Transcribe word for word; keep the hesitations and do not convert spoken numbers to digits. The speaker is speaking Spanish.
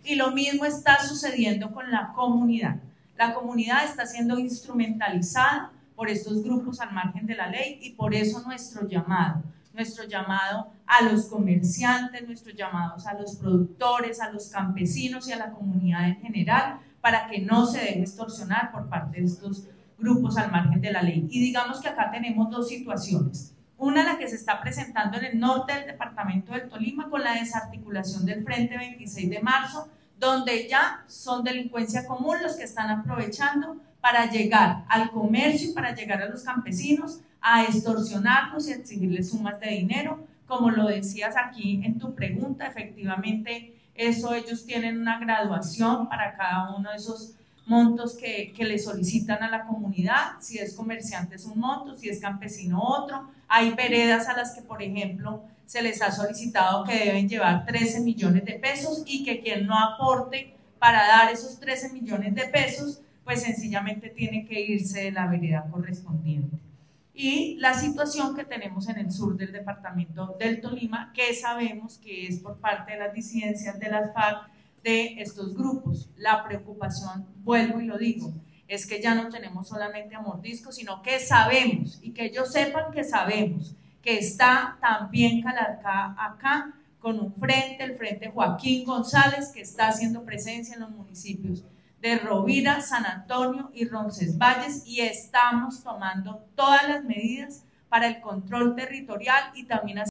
y lo mismo está sucediendo con la comunidad. La comunidad está siendo instrumentalizada por estos grupos al margen de la ley y por eso nuestro llamado, nuestro llamado a los comerciantes, nuestros llamados a los productores, a los campesinos y a la comunidad en general, para que no se deje extorsionar por parte de estos grupos al margen de la ley. Y digamos que acá tenemos dos situaciones. Una, la que se está presentando en el norte del departamento del Tolima con la desarticulación del Frente veintiséis de marzo, donde ya son delincuencia común los que están aprovechando para llegar al comercio y para llegar a los campesinos a extorsionarlos y exigirles sumas de dinero. Como lo decías aquí en tu pregunta, efectivamente eso ellos tienen una graduación para cada uno de esos montos que, que le solicitan a la comunidad. Si es comerciante es un monto, si es campesino otro. Hay veredas a las que, por ejemplo, se les ha solicitado que deben llevar trece millones de pesos y que quien no aporte para dar esos trece millones de pesos, pues sencillamente tiene que irse de la vereda correspondiente. Y la situación que tenemos en el sur del departamento del Tolima, que sabemos que es por parte de las disidencias de las FARC, de estos grupos. La preocupación, vuelvo y lo digo, es que ya no tenemos solamente a mordiscos, sino que sabemos, y que ellos sepan que sabemos, que está también Calarcá acá con un frente, el Frente Joaquín González, que está haciendo presencia en los municipios de Rovira, San Antonio y Roncesvalles, y estamos tomando todas las medidas para el control territorial y también